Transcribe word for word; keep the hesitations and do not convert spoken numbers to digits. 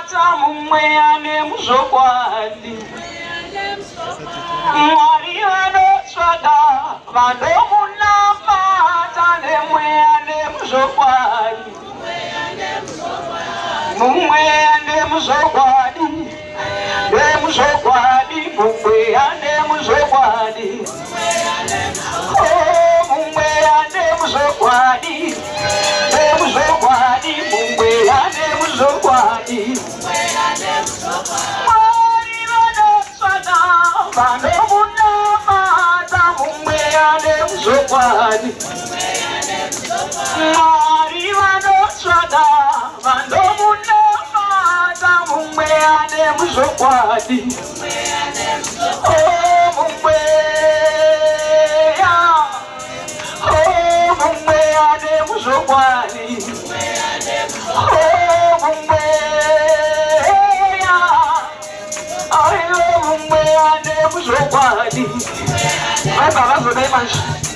mata mumwe ane muzokwadi Mwari vanotsvaka vanomunamata nemwe ane muzokwadi mumwe ane muzokwadi nemuzokwadi mumwe ane muzokwadi oh mumwe ane muzokwadi nemuzokwadi mumwe ane muzokwadi Mwari vanotsvaka vanomunamata mumwe ane muzokwadi Mwari vanotsvaka vanomunamata mumwe ane muzokwadi oh mumwe ya oh mumwe ane muzokwadi oh mumwe ya ayo mumwe ane muzokwadi Vai para lá, vai mais.